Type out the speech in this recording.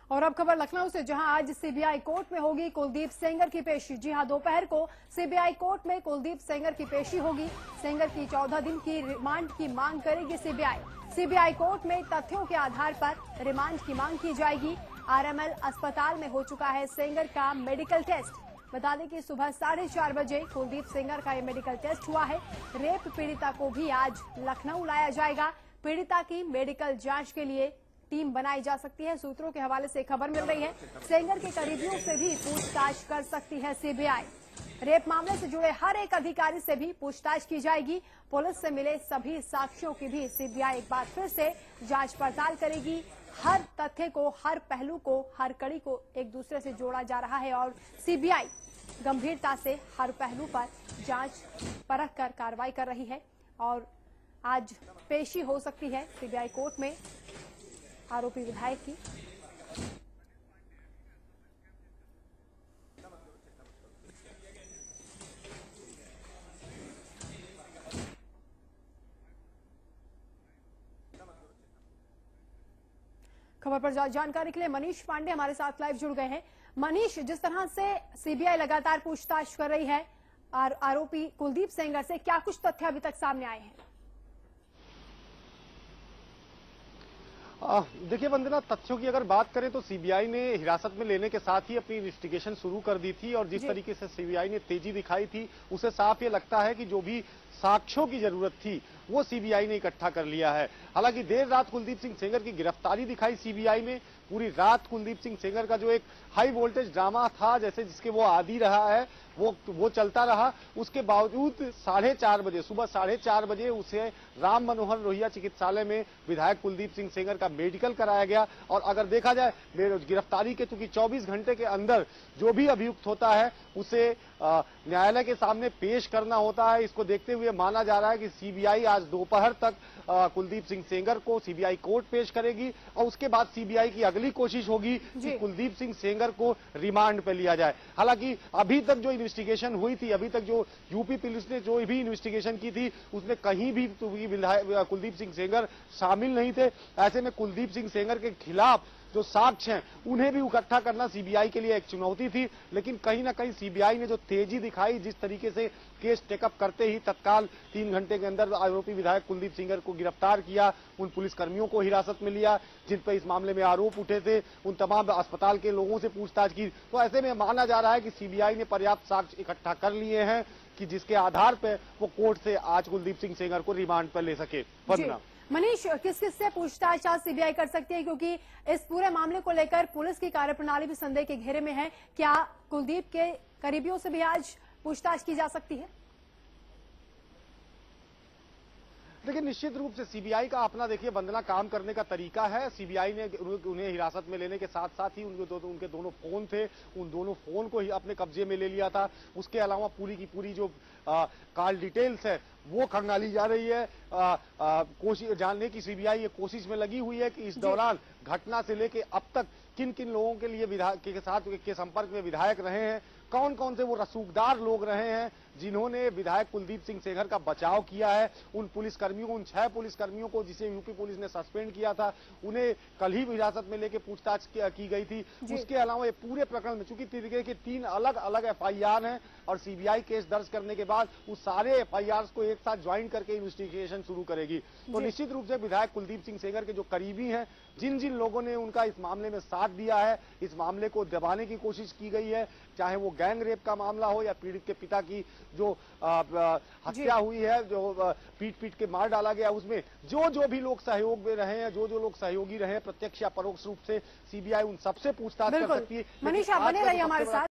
और अब खबर लखनऊ से, जहां आज सीबीआई कोर्ट में होगी कुलदीप सेंगर की पेशी। जी हां, दोपहर को सीबीआई कोर्ट में कुलदीप सेंगर की पेशी होगी। सेंगर की 14 दिन की रिमांड की मांग करेगी सीबीआई। सीबीआई कोर्ट में तथ्यों के आधार पर रिमांड की मांग की जाएगी। आरएमएल अस्पताल में हो चुका है सेंगर का मेडिकल टेस्ट। बता दें कि सुबह 4:30 बजे कुलदीप सेंगर का ये मेडिकल टेस्ट हुआ है। रेप पीड़िता को भी आज लखनऊ लाया जाएगा। पीड़िता की मेडिकल जांच के लिए टीम बनाई जा सकती है। सूत्रों के हवाले से खबर मिल रही है, सेंगर के करीबियों से भी पूछताछ कर सकती है सीबीआई। रेप मामले से जुड़े हर एक अधिकारी से भी पूछताछ की जाएगी। पुलिस से मिले सभी साक्ष्यों की भी सीबीआई एक बार फिर से जांच पड़ताल करेगी। हर तथ्य को, हर पहलू को, हर कड़ी को एक दूसरे से जोड़ा जा रहा है और सीबीआई गंभीरता से हर पहलू पर जांच परख कर कार्रवाई कर रही है। और आज पेशी हो सकती है सीबीआई कोर्ट में आरोपी विधायक की। खबर पर जानकारी के लिए मनीष पांडे हमारे साथ लाइव जुड़ गए हैं। मनीष, जिस तरह से सीबीआई लगातार पूछताछ कर रही है आरोपी कुलदीप सेंगर से, क्या कुछ तथ्य अभी तक सामने आए हैं? देखिए वंदना, तथ्यों की अगर बात करें तो सीबीआई ने हिरासत में लेने के साथ ही अपनी इन्वेस्टिगेशन शुरू कर दी थी और जिस तरीके से सीबीआई ने तेजी दिखाई थी उसे साफ ये लगता है कि जो भी साक्ष्यों की जरूरत थी वो सीबीआई ने इकट्ठा कर लिया है। हालांकि देर रात कुलदीप सिंह सेंगर की गिरफ्तारी दिखाई सीबीआई ने। पूरी रात कुलदीप सिंह सेंगर का जो एक हाई वोल्टेज ड्रामा था, जैसे जिसके वो आदी रहा है, वो चलता रहा। उसके बावजूद 4:30 बजे, सुबह 4:30 बजे उसे राम मनोहर लोहिया चिकित्सालय में विधायक कुलदीप सिंह सेंगर का मेडिकल कराया गया। और अगर देखा जाए गिरफ्तारी के चूंकि 24 घंटे के अंदर जो भी अभियुक्त होता है उसे न्यायालय के सामने पेश करना होता है। इसको देखते हुए माना जा रहा है कि सीबीआई आज दोपहर तक कुलदीप सिंह सेंगर को सीबीआई कोर्ट पेश करेगी और उसके बाद सीबीआई की अगली कोशिश होगी कि कुलदीप सिंह सेंगर को रिमांड पे लिया जाए। हालांकि अभी तक जो इन्वेस्टिगेशन हुई थी, अभी तक जो यूपी पुलिस ने जो भी इन्वेस्टिगेशन की थी उसमें कहीं भी कुलदीप सिंह सेंगर शामिल नहीं थे। ऐसे में कुलदीप सिंह सेंगर के खिलाफ जो साक्ष्य हैं उन्हें भी इकट्ठा करना सीबीआई के लिए एक चुनौती थी। लेकिन कहीं ना कहीं सीबीआई ने जो तेजी दिखाई, जिस तरीके से केस टेकअप करते ही तत्काल 3 घंटे के अंदर आरोपी विधायक कुलदीप सेंगर को गिरफ्तार किया, उन पुलिसकर्मियों को हिरासत में लिया जिन पर इस मामले में आरोप उठे थे, उन तमाम अस्पताल के लोगों से पूछताछ की। तो ऐसे में माना जा रहा है कि सीबीआई ने पर्याप्त साक्ष्य इकट्ठा कर लिए हैं कि जिसके आधार पर वो कोर्ट से आज कुलदीप सिंह सेंगर को रिमांड पर ले सके। वंदना, मनीष, किस किस से पूछताछ आज सीबीआई कर सकती है, क्योंकि इस पूरे मामले को लेकर पुलिस की कार्यप्रणाली भी संदेह के घेरे में है। क्या कुलदीप के करीबियों से भी आज पूछताछ की जा सकती है? देखिए निश्चित रूप से सीबीआई का अपना देखिए वंदना काम करने का तरीका है। सीबीआई ने उन्हें हिरासत में लेने के साथ साथ ही उनके दोनों फोन थे, उन दोनों फोन को ही अपने कब्जे में ले लिया था। उसके अलावा पूरी की पूरी जो कॉल डिटेल्स है वो खंगाली जा रही है। कोशिश जानने की सीबीआई ये कोशिश में लगी हुई है कि इस दौरान घटना से लेके अब तक किन किन लोगों के लिए विधायक के साथ के संपर्क में विधायक रहे हैं, कौन कौन से वो रसूखदार लोग रहे हैं जिन्होंने विधायक कुलदीप सिंह सेंगर का बचाव किया है। उन पुलिसकर्मियों, उन 6 पुलिसकर्मियों को जिसे यूपी पुलिस ने सस्पेंड किया था, उन्हें कल ही हिरासत में लेके पूछताछ की गई थी। उसके अलावा ये पूरे प्रकरण में चूंकि 3 अलग अलग एफआईआर हैं और सीबीआई केस दर्ज करने के बाद उस सारे एफआईआर को एक साथ ज्वाइन करके इन्वेस्टिगेशन शुरू करेगी। तो निश्चित रूप से विधायक कुलदीप सिंह सेंगर के जो करीबी हैं, जिन जिन लोगों ने उनका इस मामले में साथ दिया है, इस मामले को दबाने की कोशिश की गई है, चाहे वो गैंग रेप का मामला हो या पीड़ित के पिता की जो हत्या हुई है, जो पीट के मार डाला गया, उसमें जो भी लोग सहयोग में रहे हैं, जो लोग सहयोगी रहे हैं प्रत्यक्ष या परोक्ष रूप से, सीबीआई उन सबसे पूछताछ कर सकती है। मनीष, आप बने रहिए हमारे साथ।